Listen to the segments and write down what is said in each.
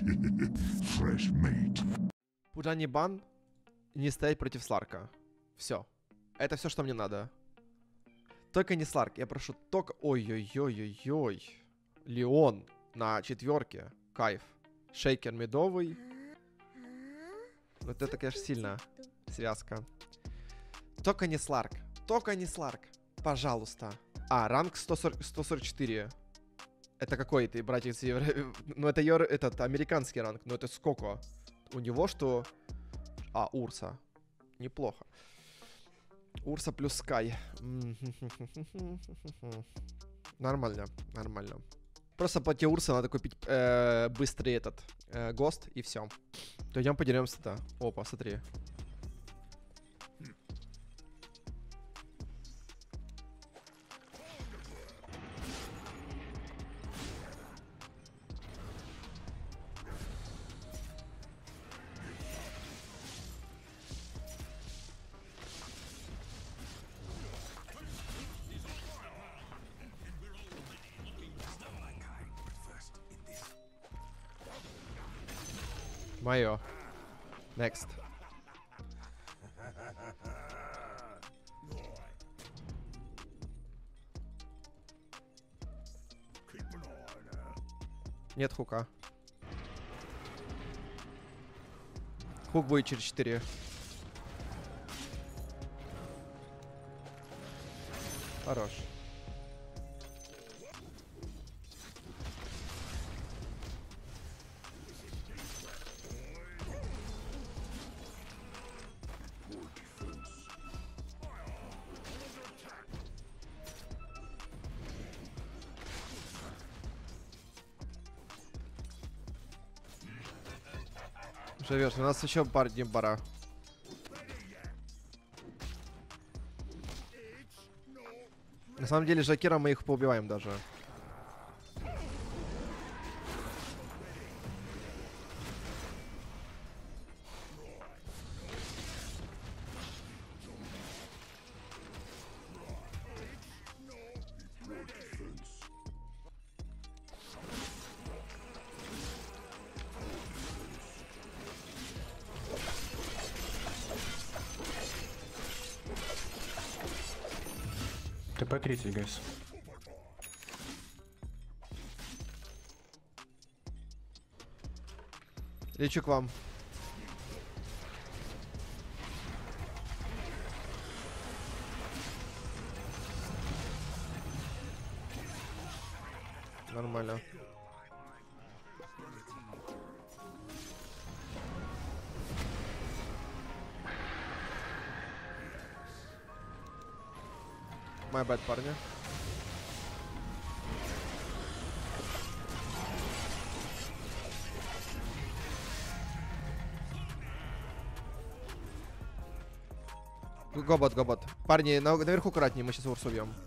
Fresh meat. Пуджани бан, не стоять против Сларка. Все. Это все, что мне надо. Только не Сларк, я прошу, только... Ой-ой-ой-ой-ой. Леон на 4. Кайф. Шейкер медовый. Вот это, конечно, сильно. Связка. Только не Сларк. Только не Сларк. Пожалуйста. А, ранг 144. Это какой ты, братец? Ну, это этот американский ранг. Но это сколько? У него что? А, Урса. Неплохо. Урса плюс Скай. Нормально, нормально. Просто по те Урса надо купить быстрый этот ГОСТ и все. То идем подеремся-то. Опа, смотри. Мое. Next. Нет хука. Хук будет через 4. Хорош. Живешь, у нас еще парни бара. На самом деле, Жакира мы их поубиваем даже. ТП-30, гайс. Лечу к вам. Нормально. My bad, парни. Гобот, гобот. Парни, наверху аккуратнее, мы сейчас Урсу убьем.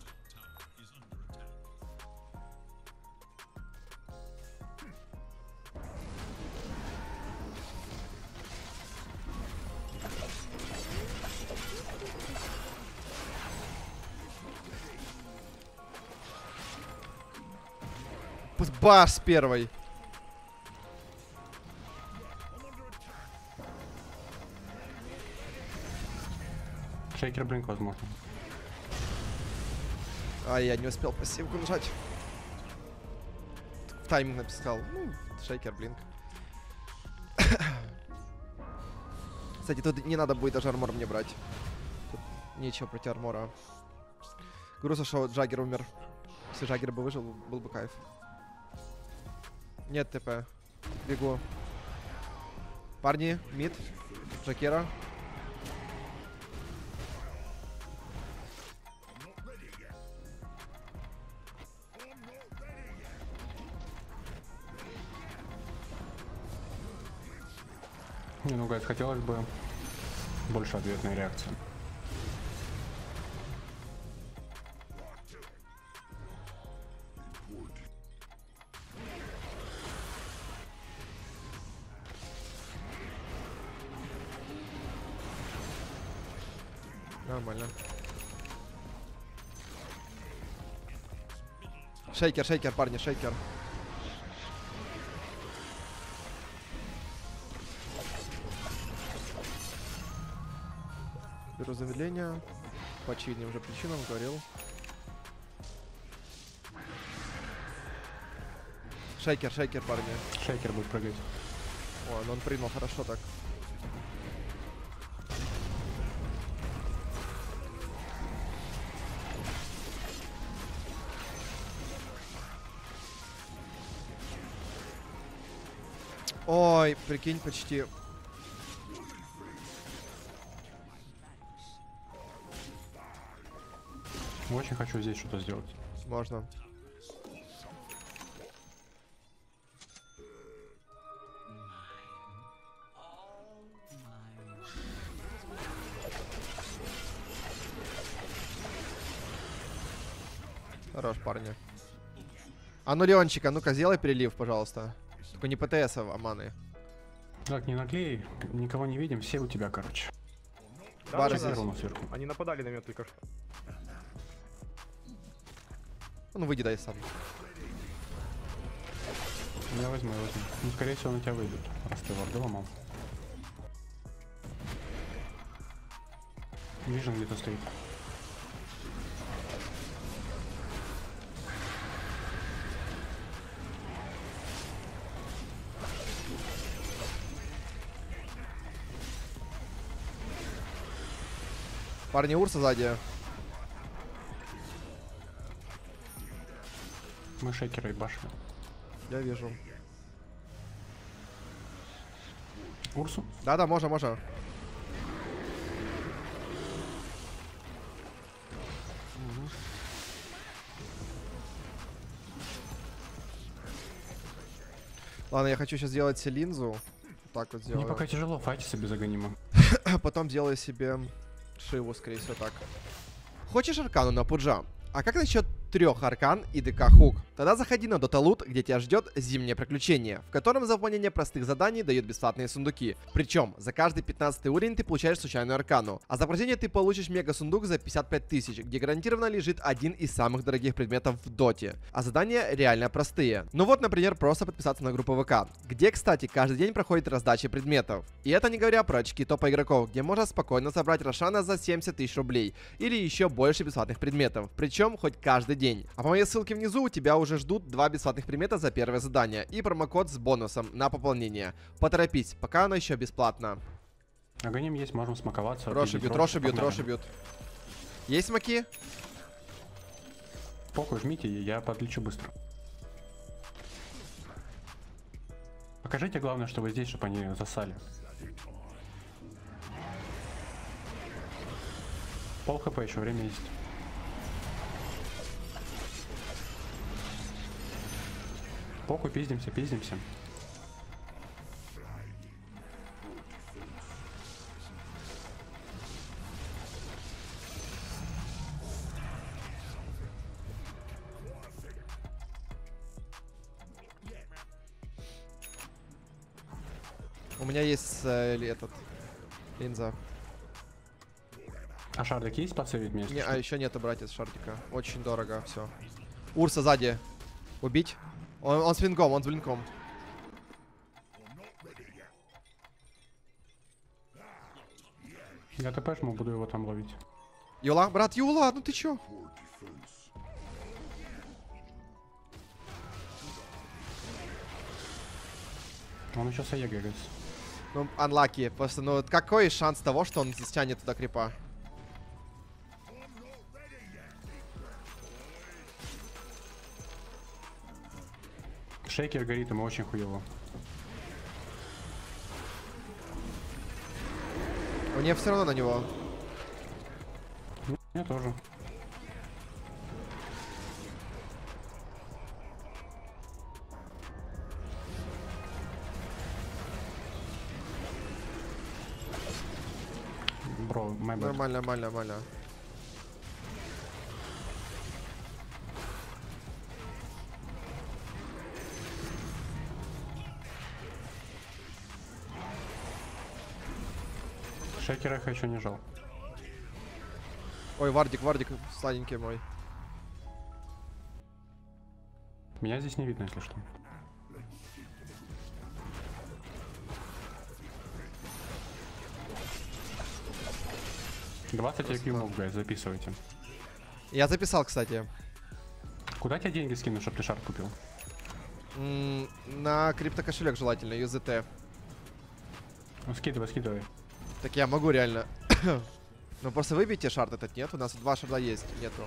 Баш с первой. Шейкер блинк, возможно. А, я не успел пассивку нажать. В тайминг написал. Ну, шейкер, блинк. Кстати, тут не надо будет даже армор мне брать. Тут нечего против армора. Грустно, что Джаггер умер. Если Джаггер бы выжил, был бы кайф. Нет ТП. Бегу. Парни, мид. Джакера. Не, ну, гайс, хотелось бы больше ответной реакции. Нормально. Шейкер, шейкер, парни, шейкер. Беру замедление. По очевидным уже причинам говорил. Шейкер, шейкер, парни. Шейкер будет прыгать. О, ну он прыгнул хорошо так. Ой, прикинь, почти. Очень хочу здесь что-то сделать. Можно. Хорош, парни. А ну, Леончик, а ну-ка, сделай перелив, пожалуйста. Только не ПТС, а маны. Так, не наклей, никого не видим, все у тебя, короче. Да, Бары да, да. здесь. Сверху. Они нападали на меня только что. Ну, выйди, дай сам. Я возьму, я возьму. Ну, скорее всего, на тебя выйдут, раз ты варды ломал. Вижен где-то стоит. Парни, Урса сзади. Мы шейкеры и башни. Я вижу. Урсу? Да-да, можно, можно. Ладно, я хочу сейчас сделать себе линзу. Так вот Мне сделаю. пока тяжело файтиться без аганима. Потом делаю себе Шиву, скорее всего, так. Хочешь аркану на пуджа? А как насчет 3 аркан и ДК хук? Тогда заходи на Dota Loot, где тебя ждет зимнее приключение, в котором за выполнение простых заданий дают бесплатные сундуки. Причем за каждый 15 уровень ты получаешь случайную аркану, а за прохождение ты получишь мега сундук за 55 тысяч, где гарантированно лежит один из самых дорогих предметов в Доте. А задания реально простые. Ну вот, например, просто подписаться на группу ВК, где, кстати, каждый день проходит раздача предметов. И это не говоря про очки топа игроков, где можно спокойно собрать Рошана за 70 тысяч рублей или еще больше бесплатных предметов, причем хоть каждый день. А по моей ссылке внизу у тебя уже ждут 2 бесплатных предмета за первое задание и промокод с бонусом на пополнение. Поторопись, пока оно еще бесплатно. Аганим есть, можем смаковаться. Роши бьют, роши бьют, роши бьют. Есть смоки? Похуй, жмите, я подлечу быстро. Покажите, главное, что вы здесь, чтобы они засали. Пол хп еще, время есть. Похуй, пиздимся, пиздимся. У меня есть этот линза. А шардик есть подсейвить меня? Не, а еще нету, братец, шардика. Очень дорого, все. Урса сзади. Убить? Он с блинком, он с блинком. Я ТП жму, буду его там ловить. Юла, брат, Юла, ну ты чё? Он еще с АЕ гэгается. Ну, unlucky. Просто, ну, какой шанс того, что он стянет туда крипа? Шейкер горит, ему очень хуево. Мне все равно на него. Я тоже. Бро, my bad. Нормально, нормально, нормально. Шейкера я еще не жал. Ой, Вардик, Вардик, сладенький мой. Меня здесь не видно, если что. 20 IQ мов, гайз, записывайте. Я записал, кстати. Куда тебе деньги скину, чтобы ты шар купил? На криптокошелек желательно, UZT. Ну, скидывай, скидывай. Так я могу реально. Ну просто выбейте шарт этот, нет? У нас 2 шарда есть, нету.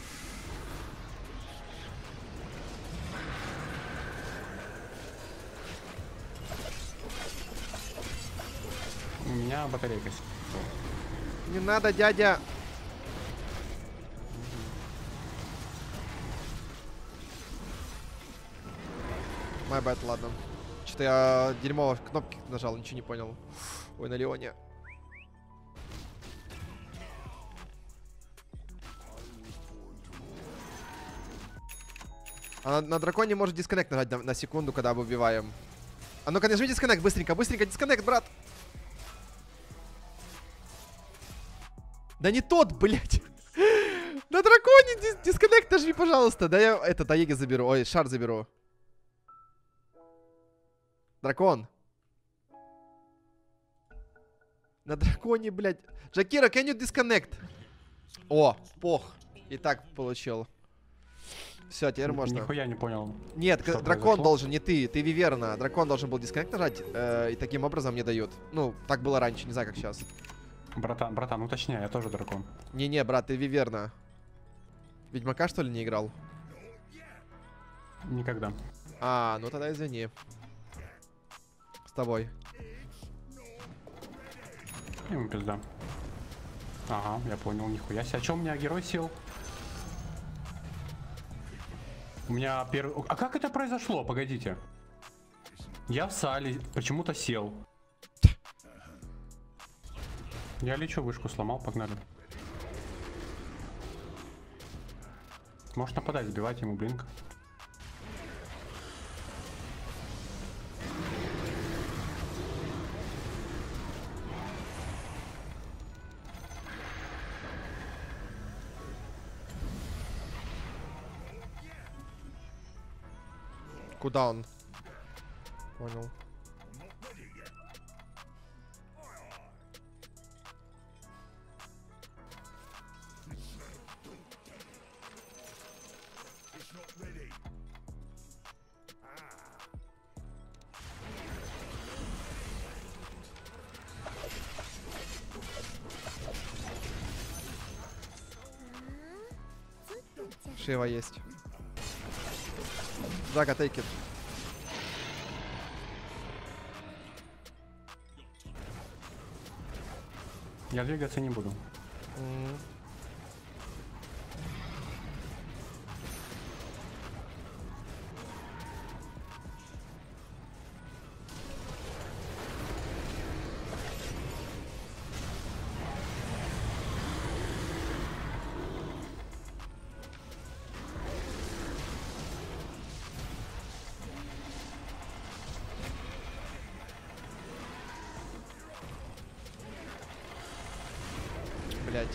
У меня батарейка. Не надо, дядя. My bad, ладно. Что-то я дерьмово кнопки нажал, ничего не понял. Ой, на Леоне. А на драконе может дисконнект нажать на секунду, когда мы убиваем. А ну-ка, нажми дисконнект, быстренько, быстренько, дисконнект, брат. Да не тот, блядь. На драконе дисконнект нажми, пожалуйста. Да я это, Таеги заберу. Ой, шар заберу. Дракон. На драконе, блядь. Джакира, can you disconnect? О, пох. И так получил. Все, теперь можно. Нихуя не понял. Нет, что дракон произошло. должен, не ты. Ты Виверна. Дракон должен был дисконнект нажать. И таким образом мне дают. Ну, так было раньше, не знаю, как сейчас. Братан, уточняй, я тоже дракон. Не-не, брат, ты Виверна. Ведьмака, что ли, не играл? Никогда. А, ну тогда извини. С тобой. Ему пизда. Ага, я понял, нихуя себе. А чё у меня герой сел? У меня первый... А как это произошло? Погодите. Я в сале почему-то сел. Я лечу, вышку сломал, погнали. Можешь нападать, сбивать ему блинк. Куда он? Понял. Шива есть. Джага, take it. Я двигаться не буду. Блять.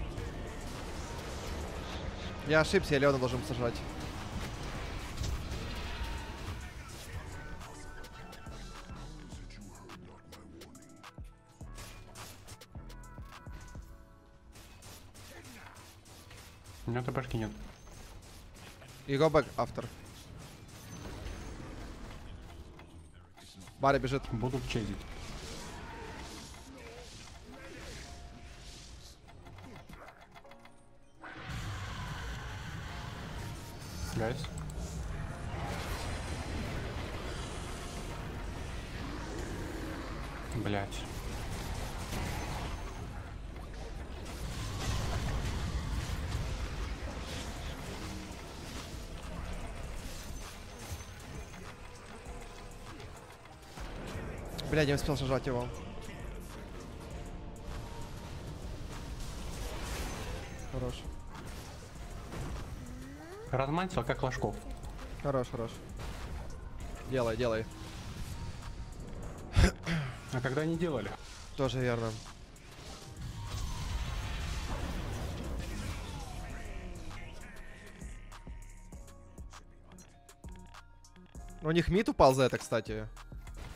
Я ошибся, я Леона должен сажать. У меня ТПшки нет. И go back after. Барри бежит. Буду чейзить. Гайс. Блять. Блядь, не успел сажать его. Хорош. Размансил как ложков. Хорош, хорош. Делай, делай. А когда они делали? Тоже верно. У них мид упал за это, кстати.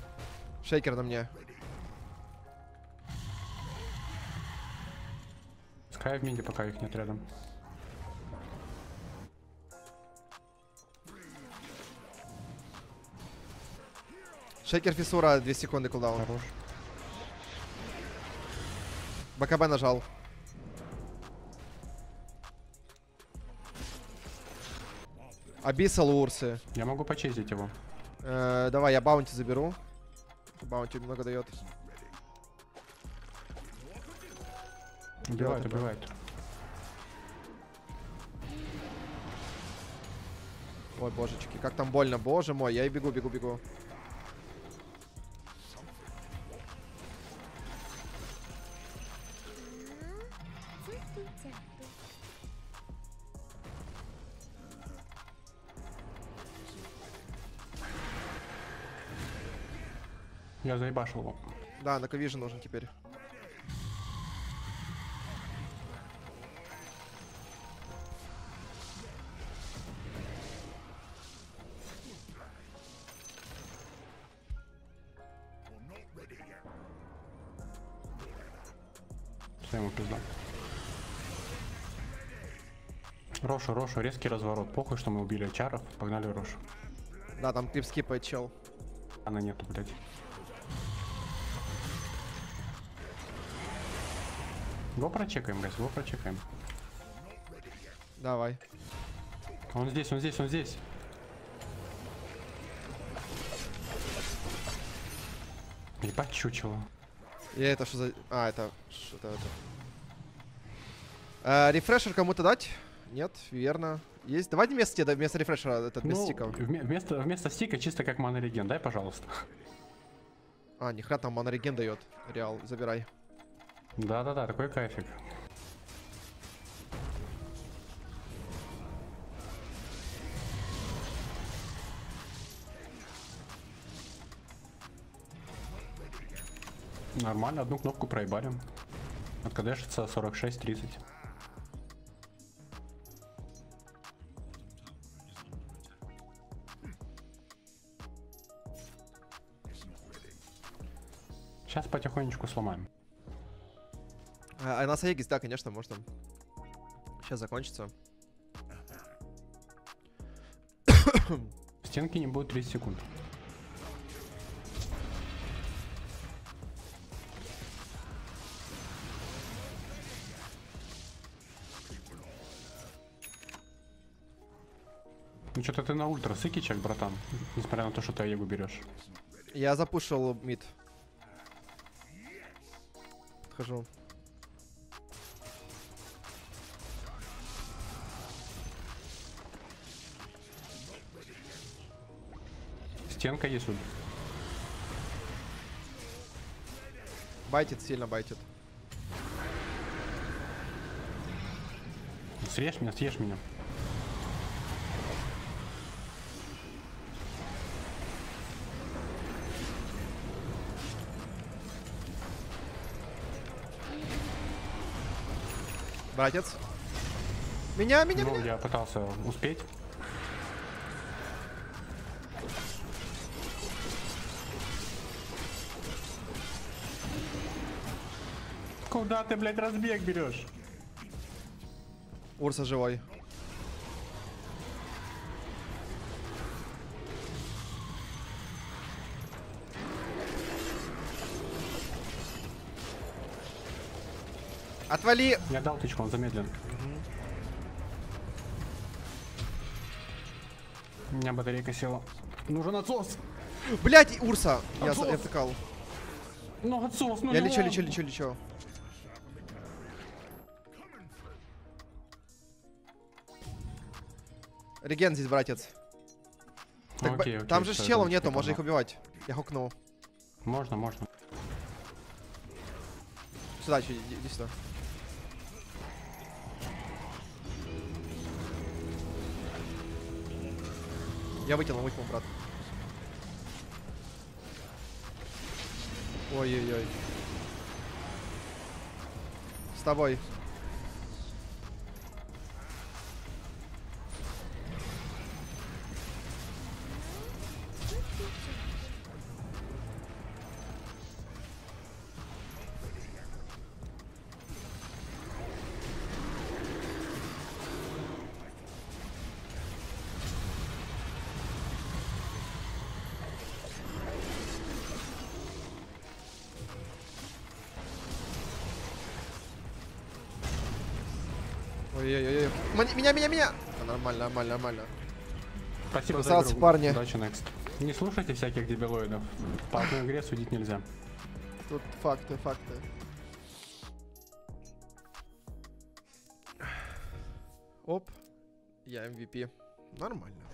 Шейкер на мне. Хай в миде, пока их нет рядом. Шейкер фиссура, 2 секунды кулдаун. Хорош. БКБ нажал. Абиссал у Урсы. Я могу почистить его. Давай, я баунти заберу. Баунти много дает. Убивает, это. убивает. Ой, божечки, как там больно, боже мой, я и бегу, бегу, бегу. Я заебашил его. Да, на ковиже нужен теперь. Все, ему пизда. Рошу, Рошу, резкий разворот. Похуй, что мы убили чаров. Погнали Рошу. Да, там клип скипает чел. Она нету, блядь. Его прочекаем, гайс, его прочекаем. Давай. Он здесь, он здесь, он здесь. Ебать чучело. И это что за... А, это... Что-то это... Рефрешер кому-то дать? Нет, верно. Есть. Давайте вместо тебе, вместо рефрешера, этот без стиков. Вместо стика чисто как монореген, дай, пожалуйста. А, нихера там монореген дает. Реал, забирай. Да-да-да, такой кайфик. Нормально, одну кнопку проебали. Откадешится 46-30. Сейчас потихонечку сломаем. А на Саегис, да, конечно, можно. Сейчас закончится. Стенки не будет 30 секунд. Ну что-то ты на ультра сыкичек, братан. Несмотря на то, что ты Аегу берешь. Я запушил мид. Отхожу. Стенка есть ульт. Байтит, сильно байтит. Срежь меня, съешь меня. Братец. Меня. Ну, я пытался успеть. Куда ты, блядь, разбег берешь? Урса живой. Отвали! Я дал тычку, он замедлен. У меня батарейка села. Нужен отсос! Блять, Урса! Я Отсос! втыкал. Ну отсос, ну Я не лечу. Реген здесь, братец. Так, Окей, там же всё, челов я нету, понял. можно их убивать. Я хукнул. Можно, можно. Сюда, иди сюда. Я вытянул, брат. Ой-ой-ой. С тобой. Ой-ой-ой. Меня! А, нормально, нормально, нормально. Спасибо за Красавцы, игру. парни. Удачи, Next. Не слушайте всяких дебилоидов. По одной игре судить нельзя. Тут факты, факты. Оп. Я MVP. Нормально.